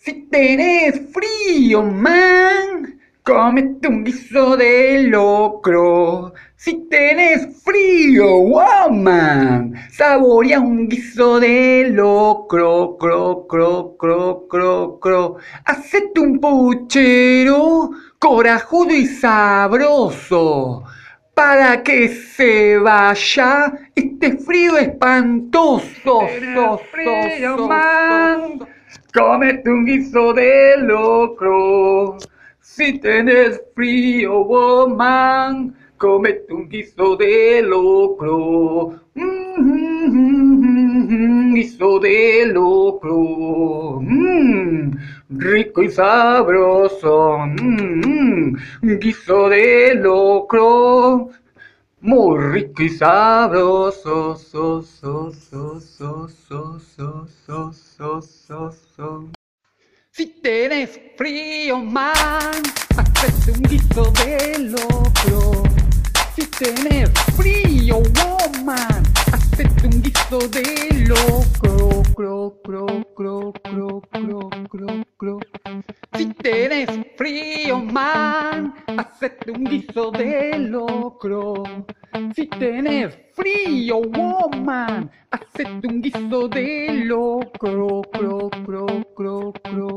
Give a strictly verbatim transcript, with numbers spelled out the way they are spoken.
Si tenés frío, man, cómete un guiso de locro. Si tenés frío, woman, saborea un guiso de locro, cro, cro, cro, cro, cro. Hacete un puchero corajudo y sabroso para que se vaya este frío espantoso. Tenés frío, So, so, man. so, so. Cómete un guiso de locro. Si tenés frío, woman, cómete un guiso de locro. Mm, guiso de locro. Mm, rico y sabroso. Mm, guiso de locro. Muy rico y sabroso. So, so, so, so, so, so, so, so, so, so. Si tenés frío, man, hacete un guiso de locro. Si tenés frío, woman, hacete un guiso de locro, cro, cro, cro, cro, cro, cro, cro. Si tenés frío, man, hacete un guiso de locro. Si tenés frío, woman, hacete un guiso de locro, cro, cro, cro, cro.